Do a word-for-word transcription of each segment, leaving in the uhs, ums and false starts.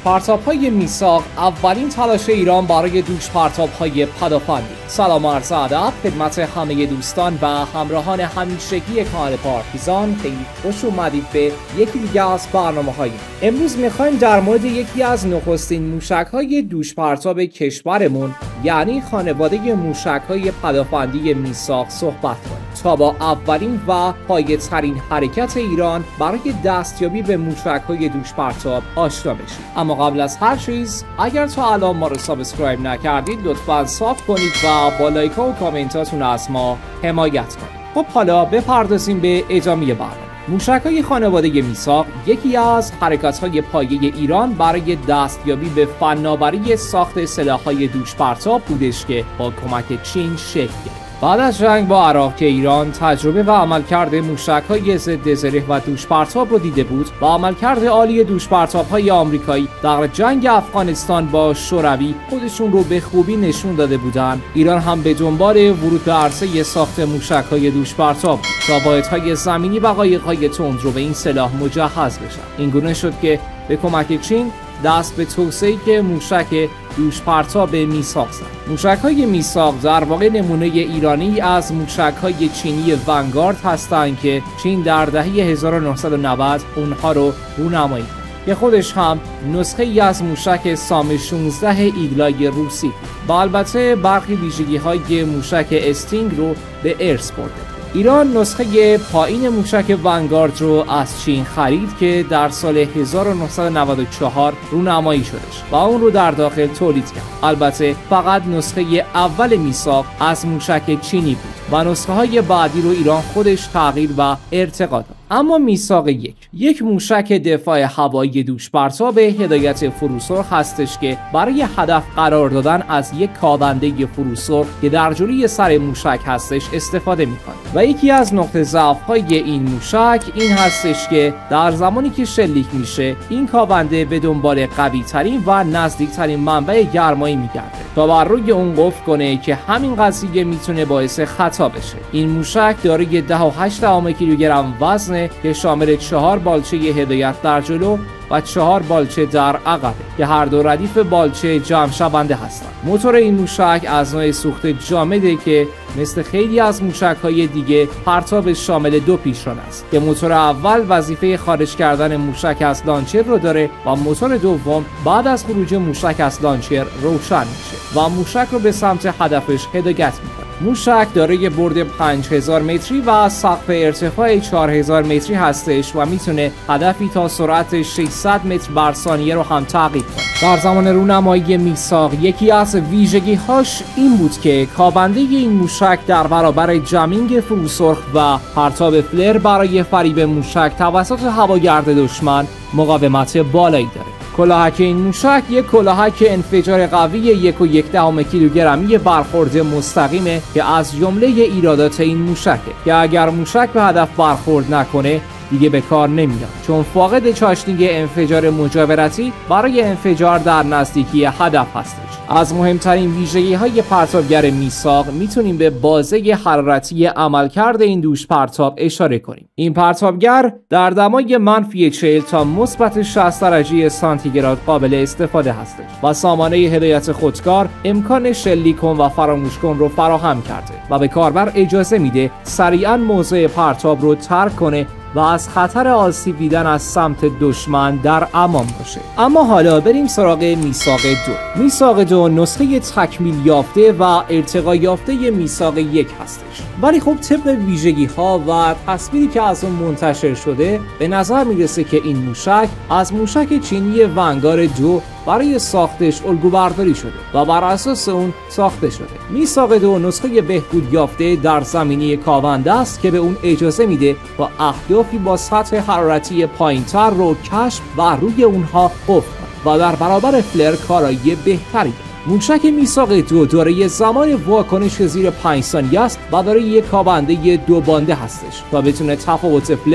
دوشپرتاب‌های میثاق اولین تلاش ایران برای دوشپرتاب‌های پدافندی. سلام و عرض ادب خدمت همه دوستان و همراهان همیشگی کانال پارتیزان. خیلی خوش اومدید به یکی دیگه از برنامه‌های امروز. می‌خوایم در مورد یکی از نخستین موشک‌های دوشپرتاب کشورمون، یعنی خانواده موشک‌های پدافندی میثاق صحبت کنیم تا با اولین و پایه‌ترین حرکت ایران برای دستیابی به موشک‌های دوشپرتاب آشنا بشیم. اما قبل از هر چیز، اگر تا الان ما رو سابسکرایب نکردید لطفاً ساب کنید و با لایک و کامنتاتون از ما حمایت کنید. خب حالا بپردازیم به ادامه برنامه. موشک‌های خانواده میثاق یکی از حرکت‌های پایه ایران برای دستیابی به فناوری ساخت سلاح‌های دوشپرتاب بودش که با کمک چین شکل گرفت. بعد از جنگ با عراق که ایران تجربه و عملکرد موشک‌های ضد زره و دوشپرتاب رو دیده بود و عملکرد عالی دوشپرتاب‌های آمریکایی در جنگ افغانستان با شوروی خودشون رو به خوبی نشون داده بودند، ایران هم به دنبال ورود به عرصه ساخت موشک‌های دوشپرتاب تا واحدهای زمینی و قایق‌های تندرو به این سلاح مجهز بشن. این گونه شد که به کمک چین دست به توسعه موشک دوشپرتاب میثاق زد. موشک‌های میثاق در واقع نمونه ایرانی از موشک‌های چینی ونگارد هستند که چین در دهه هزار و نهصد و نود اونها رو رونمایی کرد که خودش هم نسخه ای از موشک سام شانزده ایگلای روسی و البته برخی ویژگی‌های موشک استینگ رو به ارث برده. ایران نسخه پایین موشک ونگارد رو از چین خرید که در سال هزار و نهصد و نود و چهار رونمایی شدش و اون رو در داخل تولید کرد. البته فقط نسخه اول میثاق از موشک چینی بود و نسخه های بعدی رو ایران خودش تغییر و ارتقا داد. اما میثاق یک یک موشک دفاع هوایی دوشپرتاب هدایت فروسرخ هستش که برای هدف قرار دادن از یک کاونده فروسرخ که در جلوی سر موشک هستش استفاده میکنه و یکی از نقطه ضعف های این موشک این هستش که در زمانی که شلیک میشه این کاونده به دنبال قوی ترین و نزدیک ترین منبع گرمایی میگرده تا بر روی اون قفل کنه که همین قضیه میتونه باعث خطا بشه. این موشک دارای ده و هشت دهم کیلوگرم وزن که شامل چهار بالچه هدایت در جلو و چهار بالچه در عقبه که هر دو ردیف بالچه جمع شونده هستند. موتور این موشک از نوع سوخت جامده که مثل خیلی از موشک‌های دیگه پرتاب شامل دو پیشران است که موتور اول وظیفه خارج کردن موشک از لانچر رو داره و موتور دوم بعد از خروج موشک از لانچر روشن میشه و موشک رو به سمت هدفش هدایت میکنه. موشک دارای برد پنج هزار متری و سقف ارتفاع چهار هزار متری هستش و میتونه هدفی تا سرعت ششصد متر بر ثانیه رو هم تعقیب کنه. در زمان رونمایی میثاق یکی از ویژگی‌هاش این بود که کاونده این موشک در برابر جمینگ فروسرخ و پرتاب فلر برای فریب موشک توسط هواگرد دشمن مقاومت بالایی داره. کلاهک این موشک یک کلاهک انفجار قوی یک و یک دهم کیلوگرمی برخورد مستقیمه که از جمله ایرادات این موشکه که اگر موشک به هدف برخورد نکنه دیگه به کار نمیاد، چون فاقد چاشنی انفجار مجاورتی برای انفجار در نزدیکی هدف هستش. از مهمترین ویژگی‌های پرتابگر میثاق میتونیم به بازه حرارتی عملکرد این دوشپرتاب اشاره کنیم. این پرتابگر در دمای منفی چهل تا مثبت شصت درجه سانتیگراد قابل استفاده هستش و سامانه هدایت خودکار امکان شلیک کن و فراموش کن رو فراهم کرده و به کاربر اجازه میده سریعاً موضع پرتاب رو ترک کنه و از خطر آسیب دیدن از سمت دشمن در امان باشه. اما حالا بریم سراغ میثاق دو. میثاق دو نسخه تکمیل یافته و ارتقا یافته میثاق یک هستش، ولی خب طبق ویژگی ها و تصویری که از اون منتشر شده به نظر میرسه که این موشک از موشک چینی ونگارد دو برای ساختش الگو برداری شده و بر اساس اون ساخته شده. میثاق دو نسخه بهبود یافته در زمینه کاونده است که به اون اجازه میده با اهدافی با سطح حرارتی پایینتر رو کشف و روی اونها قفل کنه و در برابر فلر کارایی بهتری. موشک میثاق دو دارای زمان واکنش زیر پنج ثانیه است و دارای یک کاونده دو بانده هستش تا بتونه تفاوت فلر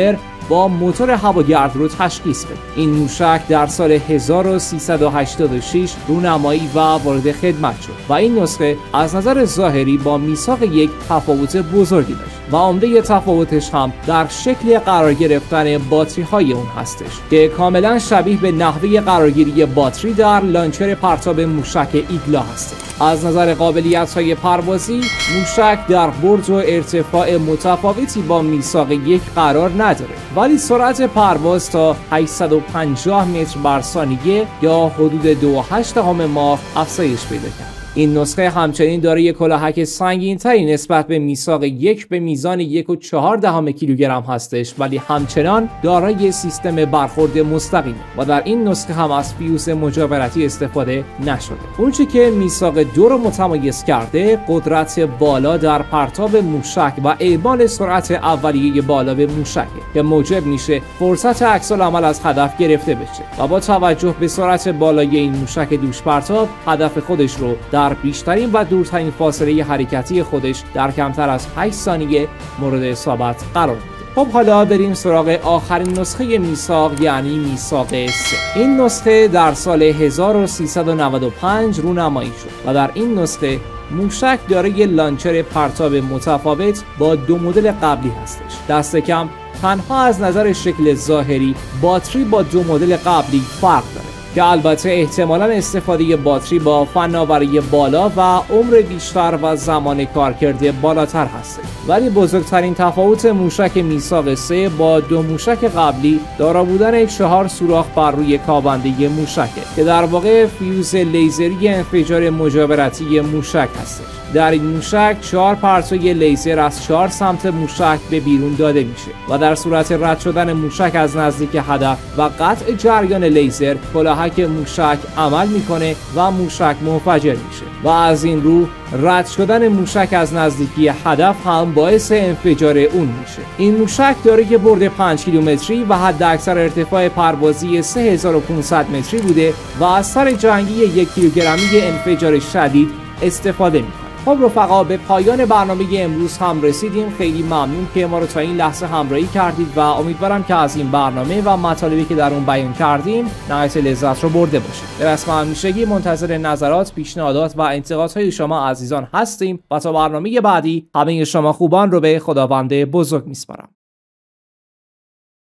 با موتور هواگرد رو تشخیص بده. این موشک در سال هزار و سیصد و هشتاد و شش رونمایی و وارد خدمت شد و این نسخه از نظر ظاهری با میثاق یک تفاوت بزرگی داشت و عمده تفاوتش هم در شکل قرار گرفتن باتری های اون هستش که کاملا شبیه به نحوه قرارگیری باتری در لانچر پرتاب موشک ایگلا هست. از نظر قابلیت های پروازی موشک در برد و ارتفاع متفاوتی با میثاق یک قرار نداره، ولی سرعت پرواز تا هشتصد و پنجاه متر بر ثانیه یا حدود دو و هشت دهم ماخ افزایش پیدا کرد. این نسخه همچنین دارای کلاهک سنگین‌تری نسبت به میثاق یک به میزان یک و چهار دهم کیلوگرم هستش، ولی همچنان دارای سیستم برخورد مستقیم و در این نسخه هم از فیوز مجاورتی استفاده نشده. اونچه که میثاق دو رو متمایز کرده قدرت بالا در پرتاب موشک و اعمال سرعت اولیه بالا به موشک که موجب میشه فرصت عکس‌العمل از هدف گرفته بشه و با توجه به سرعت بالای این موشک دوش پرتاب هدف خودش رو در بیشترین و دورترین فاصله حرکتی خودش در کمتر از هشت ثانیه مورد اصابت قرار میده. خب حالا بریم سراغ آخرین نسخه میثاق یعنی میثاق سه. این نسخه در سال هزار و سیصد و نود و پنج رونمایی شد و در این نسخه موشک دارای لانچر پرتاب متفاوت با دو مدل قبلی هستش. دست کم تنها از نظر شکل ظاهری باتری با دو مدل قبلی فرق داره که البته احتمالاً استفاده باتری با فناوری بالا و عمر بیشتر و زمان کارکرد بالاتر هست. ولی بزرگترین تفاوت موشک میثاق سه با دو موشک قبلی دارا بودن چهار سوراخ بر روی کاونده موشکه که در واقع فیوز لیزری انفجار مجاورتی موشک هست. در این موشک چهار پرتوی لیزر از چهار سمت موشک به بیرون داده میشه و در صورت رد شدن موشک از نزدیک هدف و قطع جریان لیزر کلاهک موشک عمل میکنه و موشک منفجر میشه و از این رو رد شدن موشک از نزدیکی هدف هم باعث انفجار اون میشه. این موشک دارای برد پنج کیلومتری و حد اکثر ارتفاع پروازی سه هزار و پانصد متری بوده و از سر جنگی یک کیلوگرمی انفجار شدید استفاده میکنه. خب رفقا به پایان برنامه امروز هم رسیدیم. خیلی ممنون که ما رو تا این لحظه همراهی کردید و امیدوارم که از این برنامه و مطالبی که در اون بیان کردیم نهایت لذت رو برده باشید. به رسم همیشگی منتظر نظرات، پیشنهادات و انتقادهای شما عزیزان هستیم و تا برنامه بعدی همه شما خوبان رو به خداوند بزرگ میسپارم.